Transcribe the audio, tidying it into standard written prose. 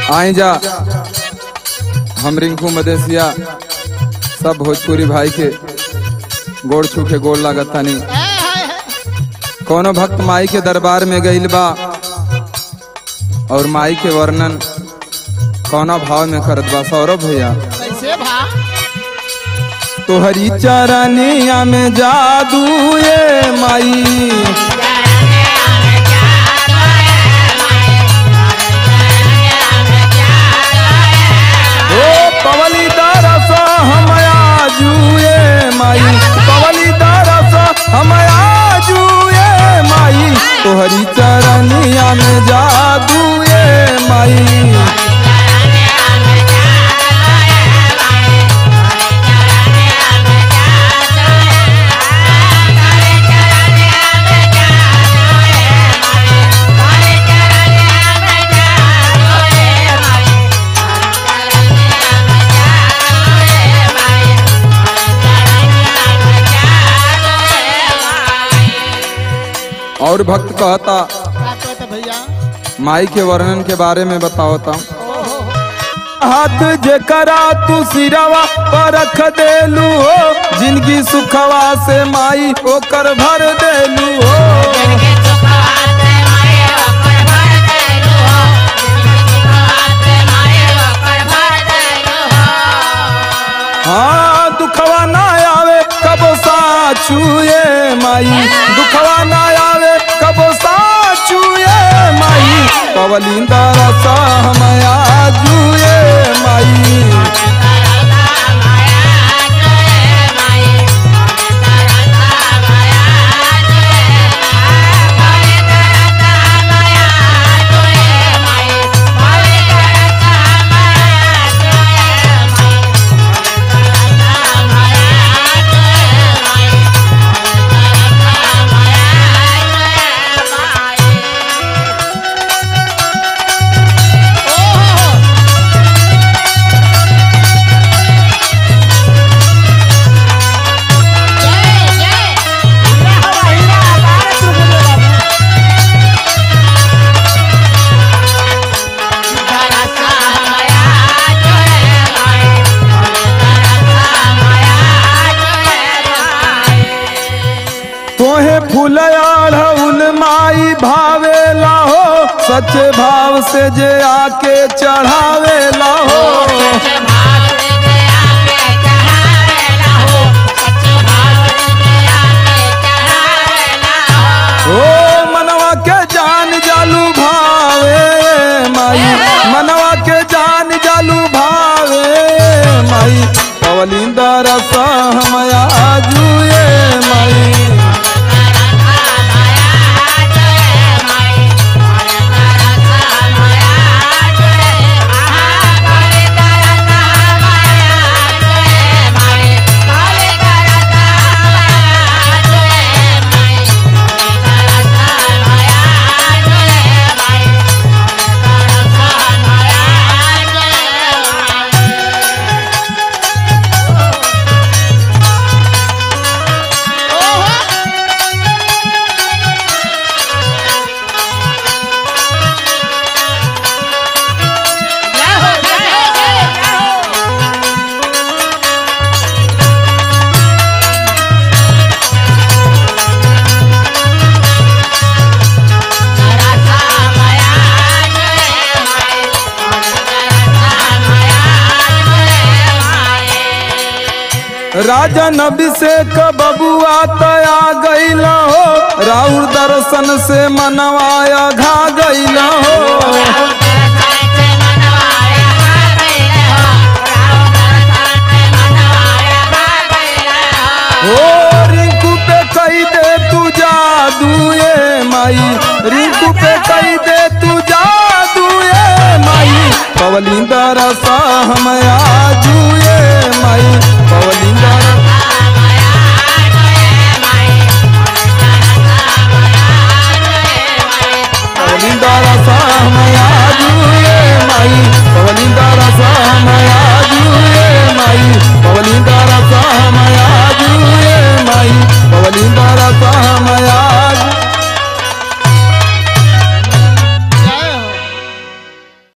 आई जा हम रिंकू मदेसिया सब भोजपुरी भाई के गोड़ छू के गोड़ लागता नहीं। कोनो भक्त माई के दरबार में गइल बा और माई के वर्णन कौना भाव में करत बा सौरभ भैया। कैसे भा? तोहरी चरनिया में जादू ये माई, पवली दरस हम आजुए माई, पवली दरस हम आजुए माई, तोहरी चरनिया में जादू ये माई। और भक्त कहता भैया माई के वर्णन के बारे में बताओता। हाथ जे करा तू सिरवा पर रख देलू हो, जिंदगी सुखवा से माई ओकर भर देलू हो। हाँ दुखवा ना आवे कबो साचुए माई, दुखवा ना आवे कबो साचुए माई, पवली दरस हम आजुए माई। तोहे फूल माई भावेला हो, सच्चे भाव से जे आके चढ़ावेला हो। ओ मनवा के जान जालू भावे माई, मनवा के जान जालू भावे माई, पवली दरस हम आजुए माई। राजन अभिषेक बबुआ तया गईला हो, राउर दर्शन से मनवाया घा गईला हो। ओ रिंकू पे कही दे तू जादू ये माई, रिंकू पे कही दे तू जादू ये माई, पवली दरस हम